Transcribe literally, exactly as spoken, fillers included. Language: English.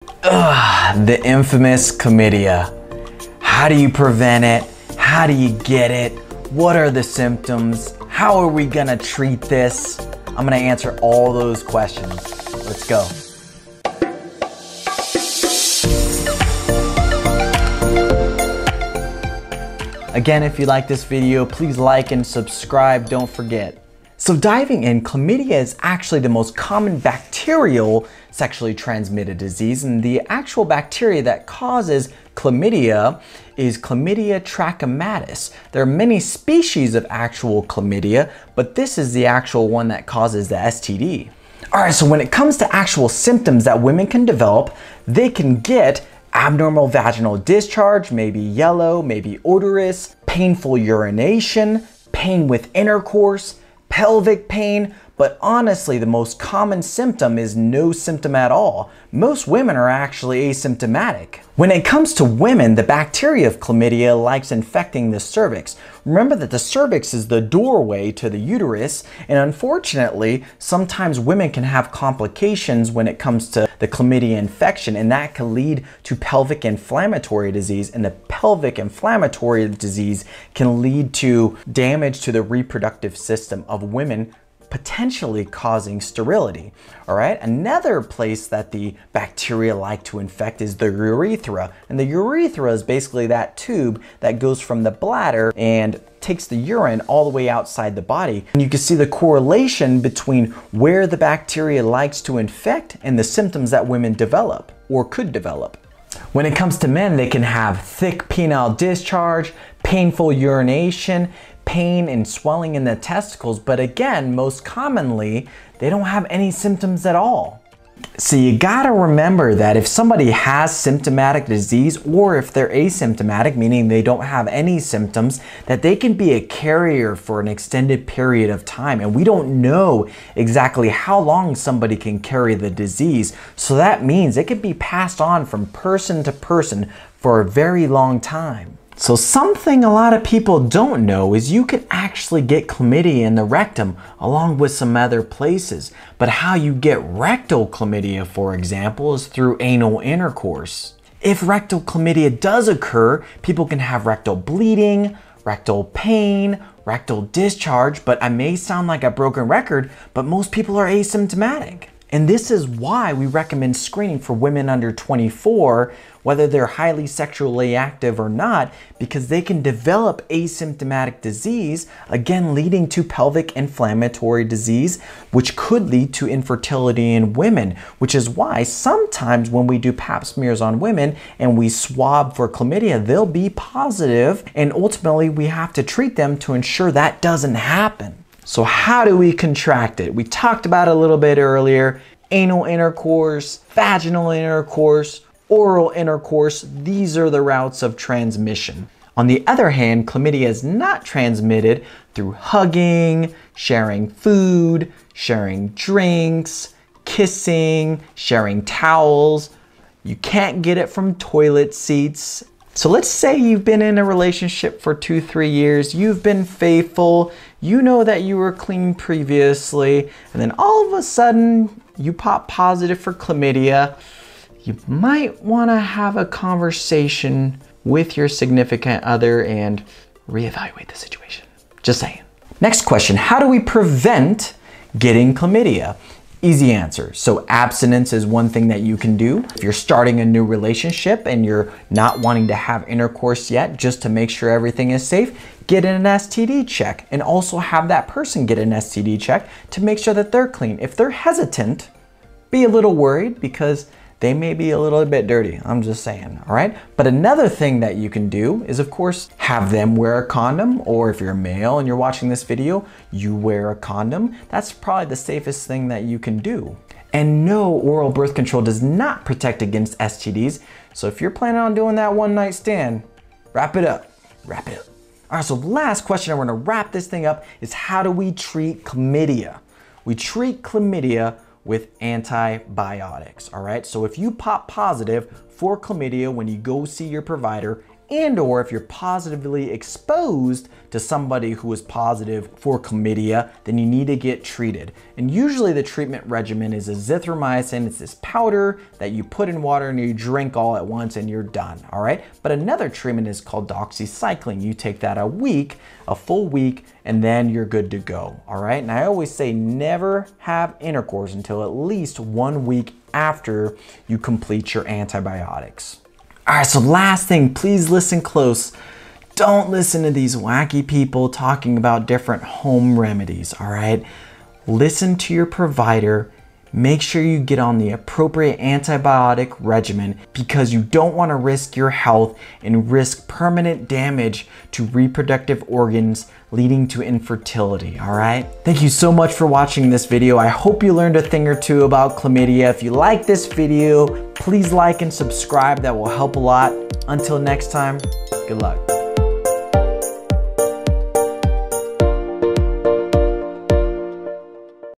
Ugh, the infamous chlamydia. How do you prevent it? How do you get it? What are the symptoms? How are we gonna treat this? I'm gonna answer all those questions. Let's go. Again, if you like this video, please like and subscribe, don't forget. So diving in, chlamydia is actually the most common bacterial sexually transmitted disease, and the actual bacteria that causes chlamydia is Chlamydia trachomatis. There are many species of actual chlamydia, but this is the actual one that causes the S T D. All right, so when it comes to actual symptoms that women can develop, they can get abnormal vaginal discharge, maybe yellow, maybe odorous, painful urination, pain with intercourse, pelvic pain, but honestly, the most common symptom is no symptom at all. Most women are actually asymptomatic. When it comes to women, the bacteria of chlamydia likes infecting the cervix. Remember that the cervix is the doorway to the uterus, and unfortunately, sometimes women can have complications when it comes to the chlamydia infection, and that can lead to pelvic inflammatory disease, and the pelvic inflammatory disease can lead to damage to the reproductive system of women, potentially causing sterility. All right, another place that the bacteria like to infect is the urethra. And the urethra is basically that tube that goes from the bladder and takes the urine all the way outside the body. And you can see the correlation between where the bacteria likes to infect and the symptoms that women develop or could develop. When it comes to men, they can have thick penile discharge, painful urination, pain and swelling in the testicles, but again, most commonly, they don't have any symptoms at all. So you gotta remember that if somebody has symptomatic disease, or if they're asymptomatic, meaning they don't have any symptoms, that they can be a carrier for an extended period of time. And we don't know exactly how long somebody can carry the disease. So that means it could be passed on from person to person for a very long time. So something a lot of people don't know is you can actually get chlamydia in the rectum along with some other places. But how you get rectal chlamydia, for example, is through anal intercourse. If rectal chlamydia does occur, people can have rectal bleeding, rectal pain, rectal discharge, but I may sound like a broken record, but most people are asymptomatic. And this is why we recommend screening for women under twenty-four, whether they're highly sexually active or not, because they can develop asymptomatic disease, again leading to pelvic inflammatory disease, which could lead to infertility in women, which is why sometimes when we do pap smears on women and we swab for chlamydia, they'll be positive, and ultimately we have to treat them to ensure that doesn't happen. So how do we contract it? We talked about it a little bit earlier. Anal intercourse, vaginal intercourse, oral intercourse, these are the routes of transmission. On the other hand, chlamydia is not transmitted through hugging, sharing food, sharing drinks, kissing, sharing towels. You can't get it from toilet seats. So let's say you've been in a relationship for two, three years, you've been faithful, you know that you were clean previously, and then all of a sudden you pop positive for chlamydia. You might want to have a conversation with your significant other and reevaluate the situation. Just saying. Next question, how do we prevent getting chlamydia? Easy answer. So abstinence is one thing that you can do. If you're starting a new relationship and you're not wanting to have intercourse yet, just to make sure everything is safe, get an S T D check, and also have that person get an S T D check to make sure that they're clean. If they're hesitant, be a little worried because they may be a little bit dirty. I'm just saying, all right? But another thing that you can do is, of course, have them wear a condom, or if you're a male and you're watching this video, you wear a condom. That's probably the safest thing that you can do. And no, oral birth control does not protect against S T Ds. So if you're planning on doing that one night stand, wrap it up, wrap it up. All right, so last question, and we're gonna wrap this thing up, is how do we treat chlamydia? We treat chlamydia with antibiotics, all right? So if you pop positive for chlamydia when you go see your provider, and or if you're positively exposed to somebody who is positive for chlamydia, then you need to get treated. And usually the treatment regimen is azithromycin. It's this powder that you put in water and you drink all at once and you're done, all right? But another treatment is called doxycycline. You take that a week, a full week, and then you're good to go, all right? And I always say never have intercourse until at least one week after you complete your antibiotics. All right, so last thing, please listen close. Don't listen to these wacky people talking about different home remedies, all right? Listen to your provider. Make sure you get on the appropriate antibiotic regimen because you don't want to risk your health and risk permanent damage to reproductive organs leading to infertility, all right? Thank you so much for watching this video. I hope you learned a thing or two about chlamydia. If you like this video, please like and subscribe. That will help a lot. Until next time, good luck.